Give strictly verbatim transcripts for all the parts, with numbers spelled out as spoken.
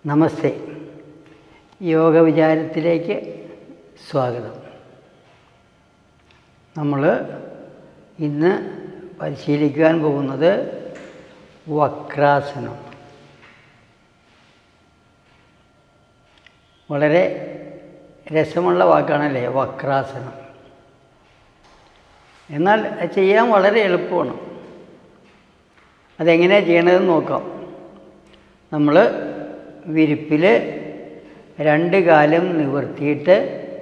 നമസ്തേ. യോഗ വിചാരത്തിലേക്ക് സ്വാഗതം. നമ്മൾ ഇന്ന് പരിശീലിക്കാൻ പോകുന്നത് വക്രാസനം. വളരെ രസമുള്ള വാക്കാണല്ലേ വക്രാസനം. എന്നാൽ ചെയ്യാൻ വളരെ എളുപ്പമാണ്. അതെങ്ങനെയാണ് ചെയ്യണതെന്ന് നോക്കാം. നമ്മൾ വിരിപ്പിൽ രണ്ട് കാലും നിവർത്തിയിട്ട്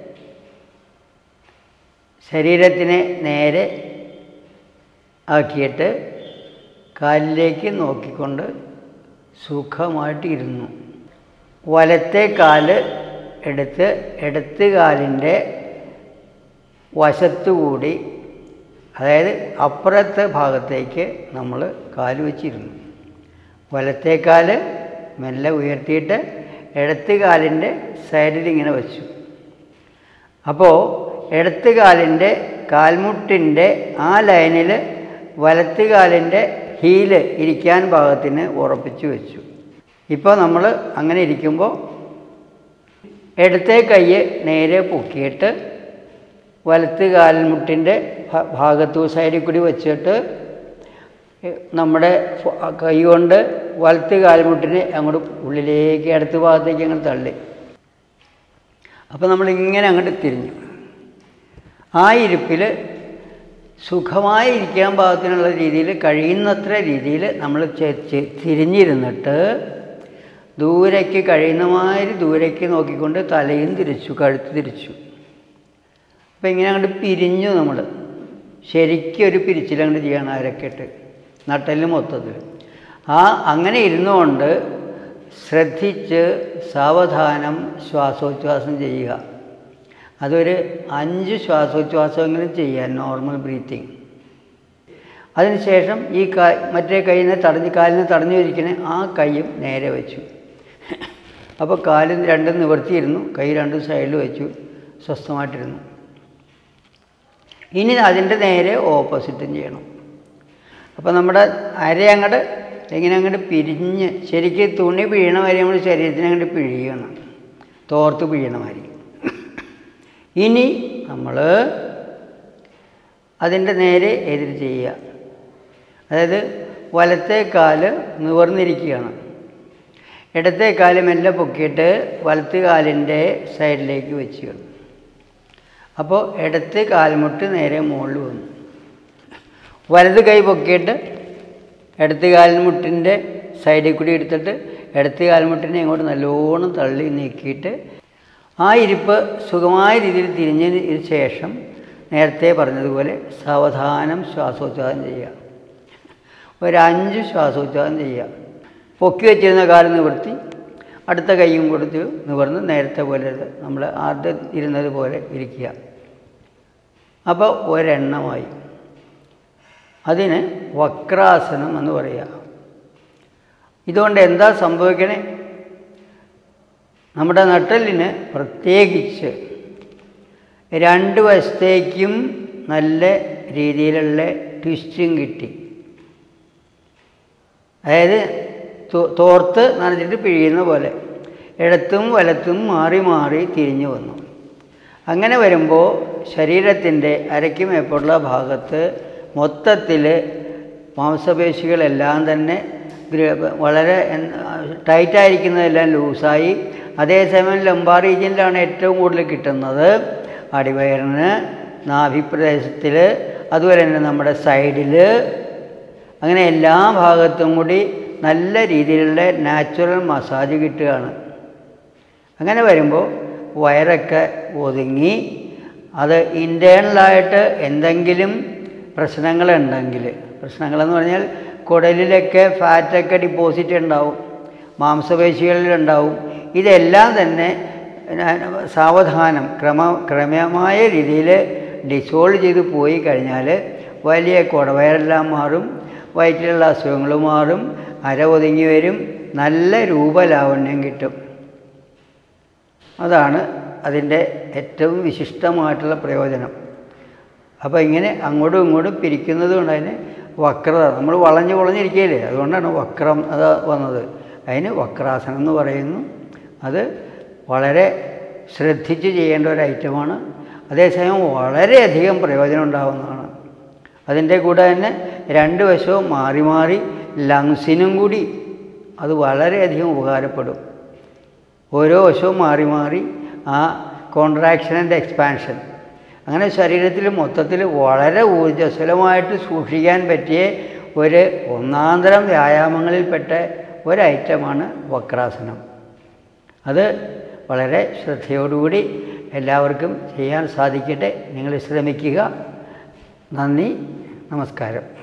ശരീരത്തിനെ നേരെ ആക്കിയിട്ട് കാലിലേക്ക് നോക്കിക്കൊണ്ട് സുഖമായിട്ട് ഇരുന്നു. വലത്തെ കാല് എടുത്ത് ഇടത്ത് കാലിൻ്റെ വശത്തുകൂടി, അതായത് അപ്പുറത്തെ ഭാഗത്തേക്ക് നമ്മൾ കാല് വച്ചിരുന്നു. വലത്തെ കാല് മെല്ലെ ഉയർത്തിയിട്ട് ഇടത്ത് കാലിൻ്റെ സൈഡിൽ ഇങ്ങനെ വച്ചു. അപ്പോൾ ഇടത്ത് കാലിൻ്റെ കാൽമുട്ടിൻ്റെ ആ ലൈനിൽ വലത്ത് കാലിൻ്റെ ഹീല് ഇരിക്കാൻ പാകത്തിന് ഉറപ്പിച്ച് വെച്ചു. ഇപ്പോൾ നമ്മൾ അങ്ങനെ ഇരിക്കുമ്പോൾ ഇടത്തെ കൈ നേരെ പൊക്കിയിട്ട് വലത്ത് കാൽമുട്ടിൻ്റെ ഭാഗത്തു സൈഡിൽ കൂടി വെച്ചിട്ട് നമ്മുടെ കൈ കൊണ്ട് വലത്ത് കാൽമുട്ടിനെ അങ്ങോട്ട് ഉള്ളിലേക്ക് ഇടത്ത് ഭാഗത്തേക്ക് അങ്ങോട്ട് തള്ളി. അപ്പോൾ നമ്മളിങ്ങനെ അങ്ങോട്ട് തിരിഞ്ഞു. ആ ഇരിപ്പിൽ സുഖമായി ഇരിക്കാൻ പാകത്തിനുള്ള രീതിയിൽ, കഴിയുന്നത്ര രീതിയിൽ നമ്മൾ തിരിഞ്ഞിരുന്നിട്ട് ദൂരേക്ക് കഴിയുന്ന മാതിരി ദൂരേക്ക് നോക്കിക്കൊണ്ട് തലയും തിരിച്ചു, കഴുത്ത് തിരിച്ചു. അപ്പോൾ ഇങ്ങനെ അങ്ങോട്ട് പിരിഞ്ഞു. നമ്മൾ ശരിക്കൊരു പിരിച്ചിലങ്ങോട്ട് ചെയ്യണം. അരക്കെട്ട് നട്ടല് മൊത്തത്തിൽ. ആ അങ്ങനെ ഇരുന്നുകൊണ്ട് ശ്രദ്ധിച്ച് സാവധാനം ശ്വാസോച്ഛ്വാസം ചെയ്യുക. അതൊരു അഞ്ച് ശ്വാസോച്ഛ്വാസമെങ്കിലും ചെയ്യാൻ, നോർമൽ ബ്രീത്തിങ്. അതിനുശേഷം ഈ കാ മറ്റേ കൈയിനെ തടഞ്ഞ് കാലിനെ തടഞ്ഞു വരിക്കണേ ആ കൈയും നേരെ വെച്ചു. അപ്പോൾ കാലും രണ്ടും നിവർത്തിയിരുന്നു, കൈ രണ്ടും സൈഡിൽ വെച്ചു, സ്വസ്ഥമായിട്ടിരുന്നു. ഇനി അതിൻ്റെ നേരെ ഓപ്പോസിറ്റും ചെയ്യണം. അപ്പോൾ നമ്മുടെ അര അങ്ങോട്ട് ഇങ്ങനെ അങ്ങോട്ട് പിരിഞ്ഞ് ശരിക്കും തുണി പിഴിയണ മാതിരി നമ്മൾ ശരീരത്തിന് അങ്ങോട്ട് പിഴിയണം, തോർത്ത് പിഴിയണ മാതിരി. ഇനി നമ്മൾ അതിൻ്റെ നേരെ എതിര് ചെയ്യുക. അതായത് വലത്തെ കാല് നിവർന്നിരിക്കുകയാണ്, ഇടത്തെ കാല് മെല്ലെ പൊക്കിയിട്ട് വലത്ത് കാലിൻ്റെ സൈഡിലേക്ക് വെച്ചുകയാണ്. അപ്പോൾ ഇടത്ത് കാൽമുട്ട് നേരെ മുകളിൽ വന്നു. വലത് കൈ പൊക്കിയിട്ട് ഇടത്ത് കാൽമുട്ടിൻ്റെ സൈഡിൽ കൂടി എടുത്തിട്ട് ഇടത്ത് കാൽമുട്ടിനെ ഇങ്ങോട്ട് നല്ലോണം തള്ളി നീക്കിയിട്ട് ആ ഇരിപ്പ് സുഖമായ രീതിയിൽ തിരിഞ്ഞതിന് ശേഷം നേരത്തെ പറഞ്ഞതുപോലെ സാവധാനം ശ്വാസോച്ഛ്വാസം ചെയ്യുക. ഒരഞ്ച് ശ്വാസോച്ഛ്വാസം ചെയ്യുക. പൊക്കി വെച്ചിരുന്ന കാല് നിവർത്തി അടുത്ത കൈയും കൊടുത്ത് നിവർന്ന് നേരത്തെ പോലെ നമ്മൾ ആദ്യം ഇരുന്നത് പോലെ ഇരിക്കുക. അപ്പോൾ ഒരെണ്ണമായി. അതിന് വക്രാസനം എന്ന് പറയുക. ഇതുകൊണ്ട് എന്താ സംഭവിക്കണേ? നമ്മുടെ നട്ടെല്ലിന് പ്രത്യേകിച്ച് രണ്ട് വശത്തേക്കും നല്ല രീതിയിലുള്ള ട്വിസ്റ്റും കിട്ടി. അതായത് തോർത്ത് നനച്ചിട്ട് പിഴിയുന്ന പോലെ ഇടത്തും വലത്തും മാറി മാറി തിരിഞ്ഞു വന്നു. അങ്ങനെ വരുമ്പോൾ ശരീരത്തിൻ്റെ അരയ്ക്കും മേപ്പോട്ടുള്ള ഭാഗത്ത് മൊത്തത്തിൽ മാംസപേശികളെല്ലാം തന്നെ വളരെ ടൈറ്റായിരിക്കുന്നതെല്ലാം ലൂസായി. അതേസമയം ലംബാർ റീജിയനിലാണ് ഏറ്റവും കൂടുതൽ കിട്ടുന്നത്. അടിവയറിന്, നാഭിപ്രദേശത്തിൽ, അതുപോലെ തന്നെ നമ്മുടെ സൈഡിൽ, അങ്ങനെ എല്ലാ ഭാഗത്തും കൂടി നല്ല രീതിയിലുള്ള നാച്ചുറൽ മസാജ് കിട്ടുകയാണ്. അങ്ങനെ വരുമ്പോൾ വയറൊക്കെ ഒതുങ്ങി. അത് ഇൻറ്റേണലായിട്ട് എന്തെങ്കിലും പ്രശ്നങ്ങളുണ്ടെങ്കിൽ, പ്രശ്നങ്ങളെന്ന് പറഞ്ഞാൽ കുടലിലൊക്കെ ഫാറ്റൊക്കെ ഡിപ്പോസിറ്റ് ഉണ്ടാവും, മാംസപേശികളിലുണ്ടാവും. ഇതെല്ലാം തന്നെ സാവധാനം ക്രമ ക്രമമായ രീതിയിൽ ഡിസോൾവ് ചെയ്ത് പോയി കഴിഞ്ഞാൽ വലിയ കുടവയറെല്ലാം മാറും, വയറ്റിലുള്ള അസുഖങ്ങൾ മാറും, അര ഒതുങ്ങി വരും, നല്ല രൂപലാവണ്യം കിട്ടും. അതാണ് അതിൻ്റെ ഏറ്റവും വിശിഷ്ടമായിട്ടുള്ള പ്രയോജനം. അപ്പോൾ ഇങ്ങനെ അങ്ങോട്ടും ഇങ്ങോട്ടും പിരിക്കുന്നത് കൊണ്ട് അതിന് വക്രത, നമ്മൾ വളഞ്ഞ് വളഞ്ഞിരിക്കുകയില്ലേ, അതുകൊണ്ടാണ് വക്രം അത് വന്നത്. അതിന് വക്രാസനം എന്ന് പറയുന്നു. അത് വളരെ ശ്രദ്ധിച്ച് ചെയ്യേണ്ട ഒരു ഐറ്റമാണ്. അതേസമയം വളരെയധികം പ്രയോജനം ഉണ്ടാകുന്നതാണ്. അതിൻ്റെ കൂടെ തന്നെ രണ്ട് വശവും മാറി മാറി ലങ്സിനും കൂടി അത് വളരെയധികം ഉപകാരപ്പെടും. ഓരോ വശവും മാറി മാറി ആ കോൺട്രാക്ഷൻ ആൻഡ് എക്സ്പാൻഷൻ, അങ്ങനെ ശരീരത്തിൽ മൊത്തത്തിൽ വളരെ ഊർജ്ജസ്വലമായിട്ട് സൂക്ഷിക്കാൻ പറ്റിയ ഒരു ഒന്നാന്തരം വ്യായാമങ്ങളിൽപ്പെട്ട ഒരൈറ്റമാണ് വക്രാസനം. അത് വളരെ ശ്രദ്ധയോടുകൂടി എല്ലാവർക്കും ചെയ്യാൻ സാധിക്കട്ടെ. നിങ്ങൾ ശ്രമിക്കുക. നന്ദി, നമസ്കാരം.